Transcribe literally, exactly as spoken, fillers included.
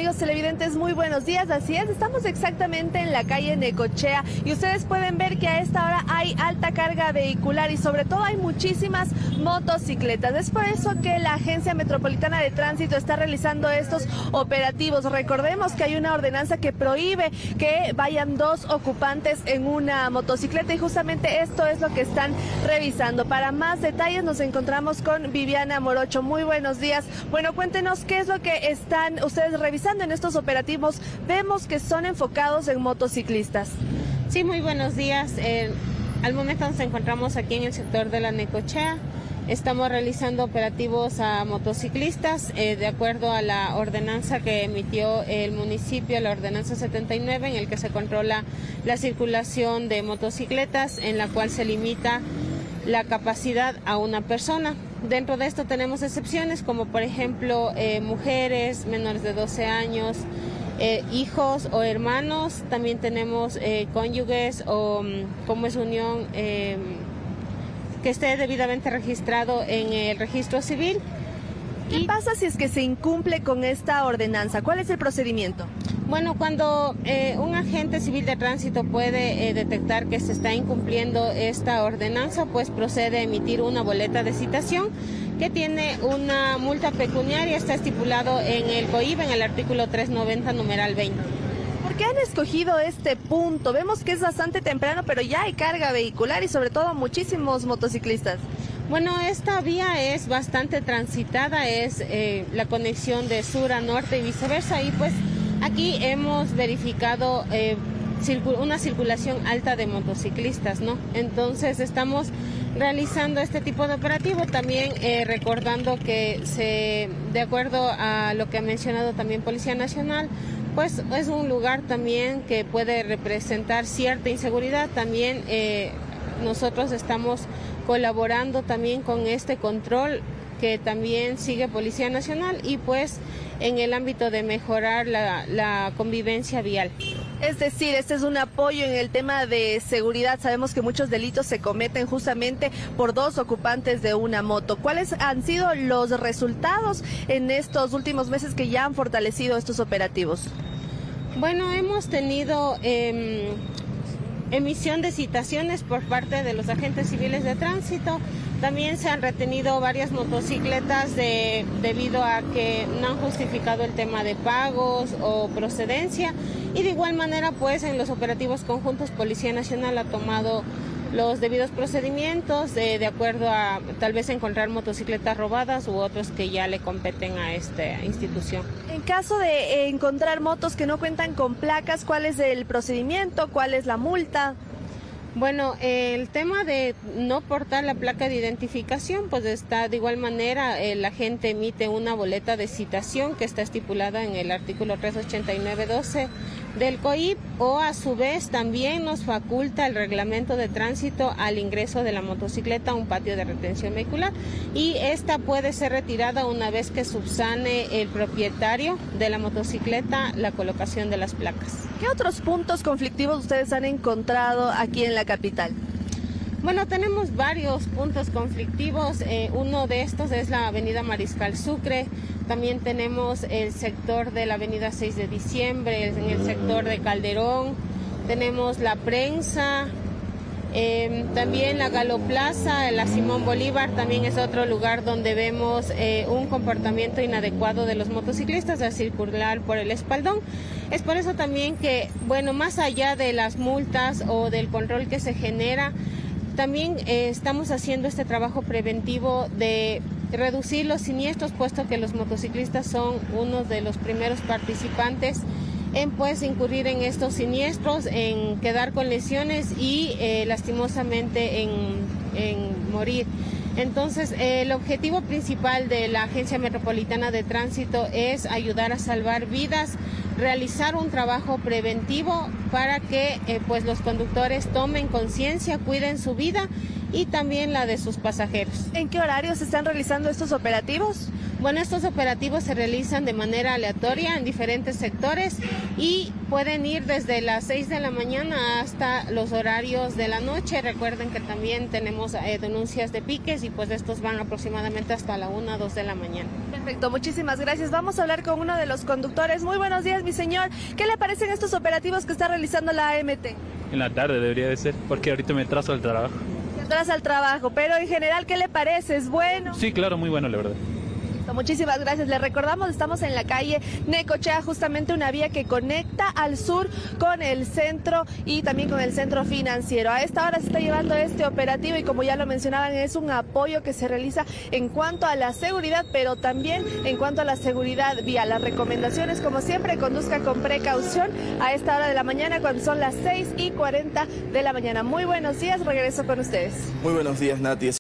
amigos televidentes? Muy buenos días, así es, estamos exactamente en la calle Necochea y ustedes pueden ver que a esta hora hay alta carga vehicular y sobre todo hay muchísimas motocicletas. Es por eso que la Agencia Metropolitana de Tránsito está realizando estos operativos. Recordemos que hay una ordenanza que prohíbe que vayan dos ocupantes en una motocicleta y justamente esto es lo que están revisando. Para más detalles nos encontramos con Viviana Morocho. Muy buenos días. Bueno, cuéntenos qué es lo que están ustedes revisando en estos operativos. Vemos que son enfocados en motociclistas. Sí, muy buenos días. Eh, al momento nos encontramos aquí en el sector de la Necochea. Estamos realizando operativos a motociclistas eh, de acuerdo a la ordenanza que emitió el municipio, la ordenanza setenta y nueve, en el que se controla la circulación de motocicletas, en la cual se limita la capacidad a una persona. Dentro de esto tenemos excepciones como por ejemplo eh, mujeres menores de doce años, eh, hijos o hermanos, también tenemos eh, cónyuges o como es unión eh, que esté debidamente registrado en el registro civil. ¿Qué pasa si es que se incumple con esta ordenanza? ¿Cuál es el procedimiento? Bueno, cuando eh, un agente civil de tránsito puede eh, detectar que se está incumpliendo esta ordenanza, pues procede a emitir una boleta de citación que tiene una multa pecuniaria, está estipulado en el C O I B, en el artículo trescientos noventa, numeral veinte. ¿Por qué han escogido este punto? Vemos que es bastante temprano, pero ya hay carga vehicular y sobre todo muchísimos motociclistas. Bueno, esta vía es bastante transitada, es eh, la conexión de sur a norte y viceversa, y pues aquí hemos verificado eh, circul- una circulación alta de motociclistas, ¿no? Entonces estamos realizando este tipo de operativo, también eh, recordando que se, de acuerdo a lo que ha mencionado también Policía Nacional, pues es un lugar también que puede representar cierta inseguridad. También eh, nosotros estamos colaborando también con este control que también sigue Policía Nacional y pues en el ámbito de mejorar la, la convivencia vial. Es decir, este es un apoyo en el tema de seguridad. Sabemos que muchos delitos se cometen justamente por dos ocupantes de una moto. ¿Cuáles han sido los resultados en estos últimos meses que ya han fortalecido estos operativos? Bueno, hemos tenido eh, emisión de citaciones por parte de los agentes civiles de tránsito. También se han retenido varias motocicletas de, debido a que no han justificado el tema de pagos o procedencia. Y de igual manera, pues en los operativos conjuntos, Policía Nacional ha tomado los debidos procedimientos de, de acuerdo a tal vez encontrar motocicletas robadas u otros que ya le competen a esta institución. En caso de encontrar motos que no cuentan con placas, ¿cuál es el procedimiento? ¿Cuál es la multa? Bueno, el tema de no portar la placa de identificación, pues está de igual manera, el agente emite una boleta de citación que está estipulada en el artículo trescientos ochenta y nueve doce del C O I B, o a su vez también nos faculta el reglamento de tránsito al ingreso de la motocicleta a un patio de retención vehicular, y esta puede ser retirada una vez que subsane el propietario de la motocicleta la colocación de las placas. ¿Qué otros puntos conflictivos ustedes han encontrado aquí en la capital? Bueno, tenemos varios puntos conflictivos. Eh, uno de estos es la avenida Mariscal Sucre. También tenemos el sector de la avenida seis de diciembre, en el sector de Calderón. Tenemos la Prensa, eh, también la Galoplaza, la Simón Bolívar. También es otro lugar donde vemos eh, un comportamiento inadecuado de los motociclistas al circular por el espaldón. Es por eso también que, bueno, más allá de las multas o del control que se genera, también eh, estamos haciendo este trabajo preventivo de reducir los siniestros, puesto que los motociclistas son uno de los primeros participantes en pues incurrir en estos siniestros, en quedar con lesiones y eh, lastimosamente en, en morir. Entonces, eh, el objetivo principal de la Agencia Metropolitana de Tránsito es ayudar a salvar vidas, realizar un trabajo preventivo para que eh, pues los conductores tomen conciencia, cuiden su vida y también la de sus pasajeros. ¿En qué horarios se están realizando estos operativos? Bueno, estos operativos se realizan de manera aleatoria en diferentes sectores y pueden ir desde las seis de la mañana hasta los horarios de la noche. Recuerden que también tenemos eh, denuncias de piques y pues estos van aproximadamente hasta la una, dos de la mañana. Perfecto, muchísimas gracias. Vamos a hablar con uno de los conductores. Muy buenos días, mi señor. ¿Qué le parecen estos operativos que está realizando la A M T? En la tarde debería de ser, porque ahorita me trazo al trabajo. Te atrás al trabajo, pero en general, ¿qué le parece? ¿Es bueno? Sí, claro, muy bueno, la verdad. Muchísimas gracias. Les recordamos, estamos en la calle Necochea, justamente una vía que conecta al sur con el centro y también con el centro financiero. A esta hora se está llevando este operativo y como ya lo mencionaban, es un apoyo que se realiza en cuanto a la seguridad, pero también en cuanto a la seguridad vial. Las recomendaciones, como siempre, conduzca con precaución a esta hora de la mañana cuando son las seis y cuarenta de la mañana. Muy buenos días, regreso con ustedes. Muy buenos días, Nati.